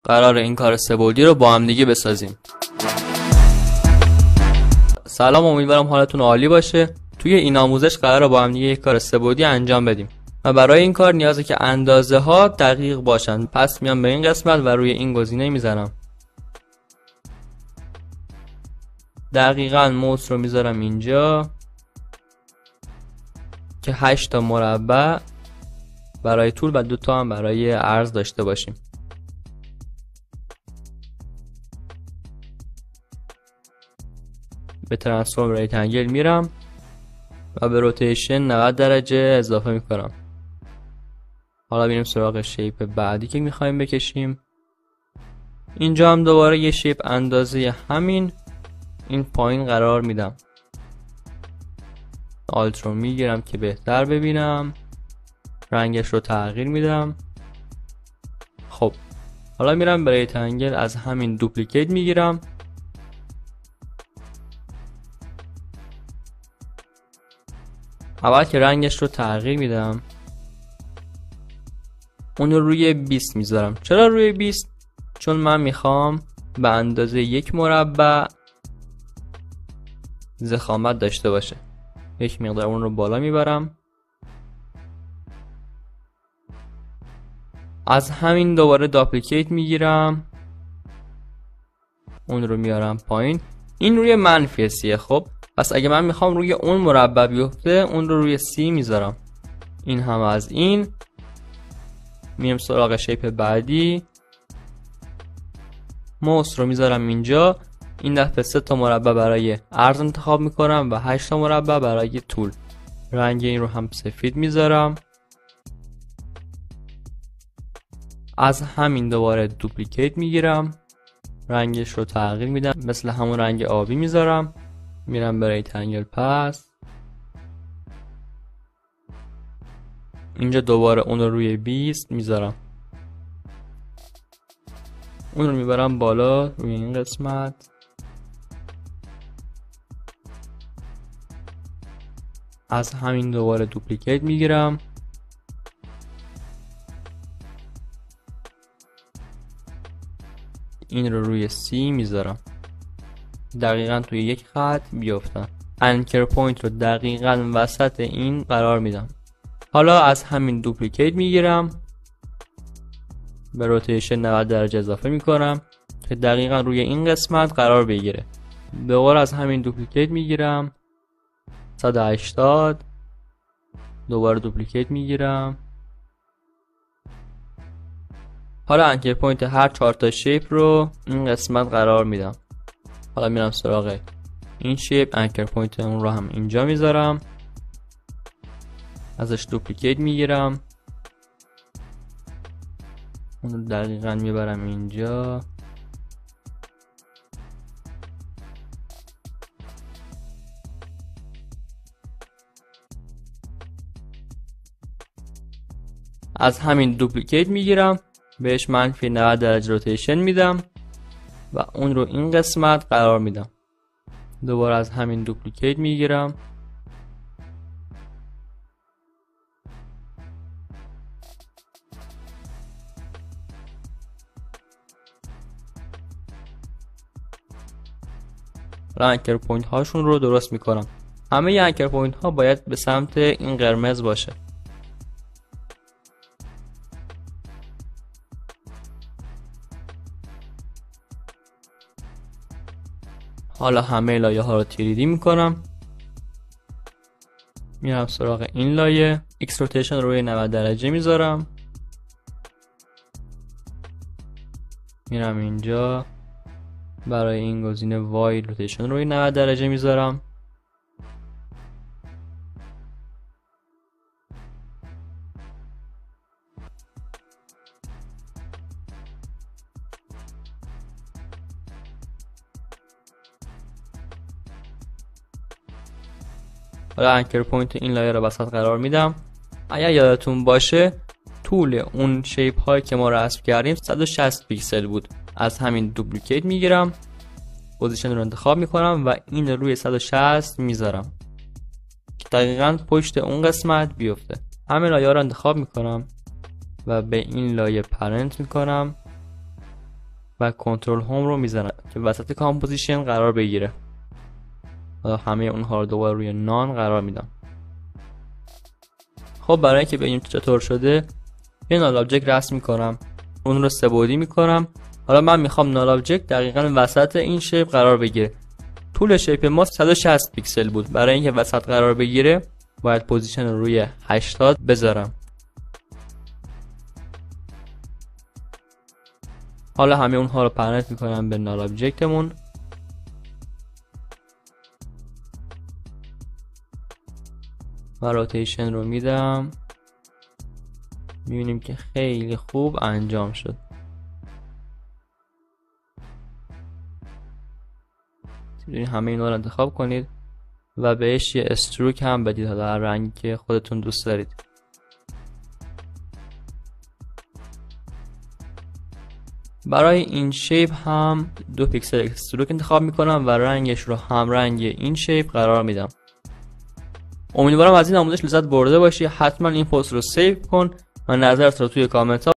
قرار این کار سه‌بعدی رو با هم دیگه بسازیم. سلام، امیدوارم حالتون عالی باشه. توی این آموزش قراره با هم دیگه یک کار سه‌بعدی انجام بدیم و برای این کار نیازه که اندازه ها دقیق باشن. پس میام به این قسمت و روی این گزینه میزنم. دقیقاً موس رو میذارم اینجا که 8 تا مربع برای طول و 2 تا هم برای عرض داشته باشیم. به ترانسفورم ریکتانگل میرم و به روتیشن 90 درجه اضافه میکنم. حالا بریم سراغ شیپ بعدی که میخوایم بکشیم. اینجا هم دوباره یه شیپ اندازه همین این پایین قرار میدم. آلت رو میگیرم که بهتر ببینم، رنگش رو تغییر میدم. خب حالا میرم به ریکتانگل، از همین دوپلیکیت میگیرم، اول که رنگش رو تغییر میدم اون رو روی 20 میذارم. چرا روی 20؟ چون من میخوام به اندازه یک مربع ضخامت داشته باشه. یک مقدار اون رو بالا میبرم، از همین دوباره داپلیکیت میگیرم، اون رو میارم پایین. این روی منفی 30. خب پس اگه من میخوام روی اون مربع بیفته اون رو روی 30 میذارم. این هم از این. میام سراغ شیپ بعدی، موس رو میذارم اینجا. این دفعه 3 تا مربع برای عرض انتخاب میکنم و 8 تا مربع برای طول. رنگ این رو هم سفید میذارم، از همین دوباره دوپلیکیت میگیرم، رنگش رو تغییر میدم، مثل همون رنگ آبی میذارم. میرم به ریکتانگل پس اینجا دوباره اون رو روی 20 میذارم، اون رو میبرم بالا روی این قسمت. از همین دوباره دوپلیکیت میگیرم، این رو روی 30 میذارم، دقیقاً توی یک خط بیفتن. انکر پوینت رو دقیقاً وسط این قرار میدم. حالا از همین دوپلیکیت میگیرم، به روتیشن 90 درجه اضافه میکنم که دقیقاً روی این قسمت قرار بگیره. دوباره از همین دوپلیکیت میگیرم 180، دوباره دوپلیکیت میگیرم. حالا انکر پوینت هر 4 تا شیپ رو این قسمت قرار میدم. حالا میرم سراغ این شیپ، انکر پوینت اون رو هم اینجا میذارم، ازش دوپلیکیت میگیرم، اون رو دقیقاً میبرم اینجا. از همین دوپلیکیت میگیرم، بهش منفی 90 درجه روتیشن میدم و اون رو این قسمت قرار میدم. دوباره از همین دوپلیکیت میگیرم، انکر پوینت هاشون رو درست میکنم. همه انکر پوینت ها باید به سمت این قرمز باشه. حالا همه لایه ها رو تیریدی میکنم، میرم سراغ این لایه، ایکس روتیشن روی 90 درجه میذارم، میرم اینجا برای این گزینه وای روتیشن روی 90 درجه میذارم، حالا انکر پوینت این لایه رو وسط قرار میدم. اگر یادتون باشه طول اون شیپ هایی که ما رسم کردیم 160 پیکسل بود. از همین دوپلیکیت میگیرم، پوزیشن رو انتخاب میکنم و این روی 160 میذارم که دقیقاً پشت اون قسمت بیفته. همه لایه رو انتخاب میکنم و به این لایه پرنت میکنم و کنترل هوم رو میزنم که وسط کامپوزیشن قرار بگیره. حالا همه اونها رو دوباره روی نان قرار میدم. خب برای اینکه ببینیم چطور شده یه نال آبجکت رسم میکنم، اون رو 3 بعدی میکنم. حالا من میخوام نال آبجکت دقیقاً وسط این شیپ قرار بگیره. طول شیپ ما 160 پیکسل بود. برای اینکه وسط قرار بگیره باید پوزیشن رو روی 80 بذارم. حالا همه اونها رو پرنت میکنم به نال آبجکتمون. و روتیشن رو میدم. میبینیم که خیلی خوب انجام شد. میتونید همه اینا رو انتخاب کنید و بهش یه استروک هم بدید، حالا هر رنگی که خودتون دوست دارید. برای این شیپ هم 2 پیکسل استروک انتخاب میکنم و رنگش رو هم رنگ این شیپ قرار میدم. امیدوارم از این آموزش لذت برده باشی. حتما این پست رو سیو کن و نظرت رو توی کامنت ها